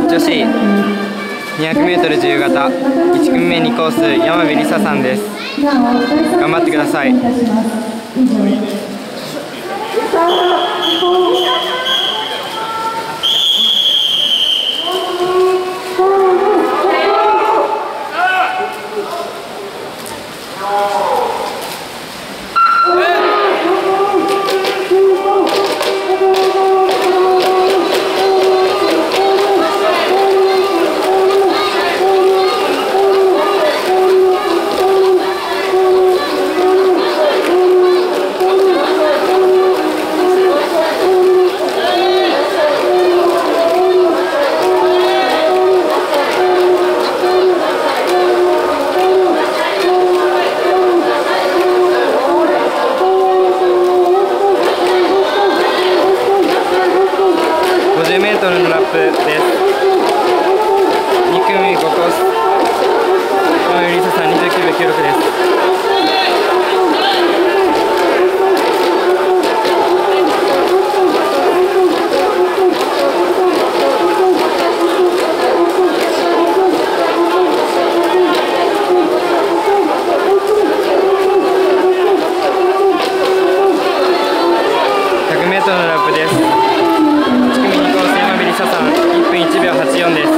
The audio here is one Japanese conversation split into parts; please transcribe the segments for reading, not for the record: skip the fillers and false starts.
女子 200m 自由形1組目2コース山部梨沙さんです。頑張ってください。50m のラップです。2組5コース山部梨沙さん29秒96です。100m のラップです。1組2コース山部梨沙さん1分1秒84です。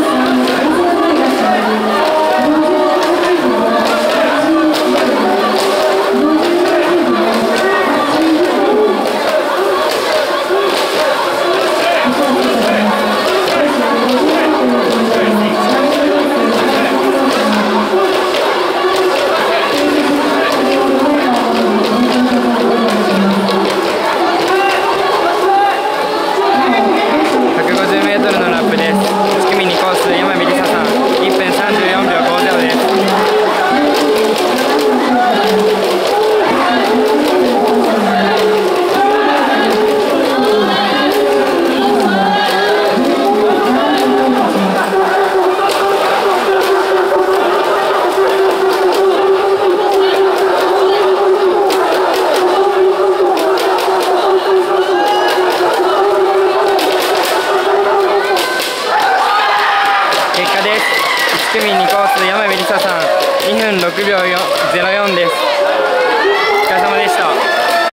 結果です。1組2コース山部梨沙さん2分6秒04です。お疲れ様でした。